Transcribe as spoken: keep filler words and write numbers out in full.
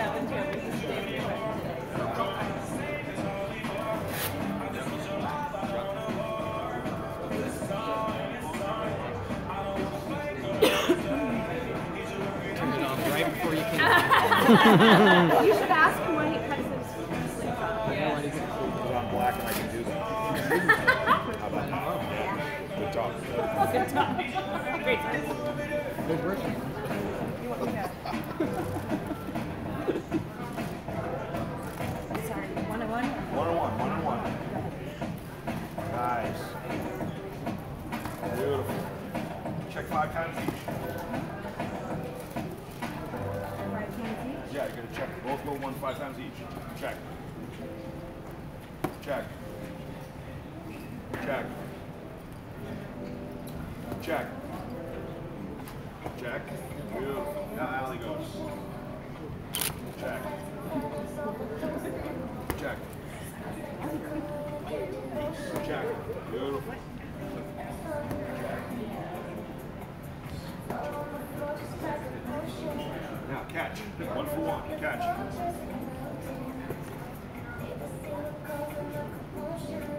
Turned it on right before you came. You should ask him why he cuts his sleeves off. Yeah. Because I'm black and I can do that. How about that? Good talk. Good talk. Great time. Good working. Sorry, one on one? One on one, one on one. Nice. Beautiful. Check five times each. Five times each? Yeah, you're gonna check. Both go one five times each. Check. Check. Check. Check. Check. Beautiful. Now Allie goes. Check. Check. Check. Beautiful. Now catch. One for one. Catch.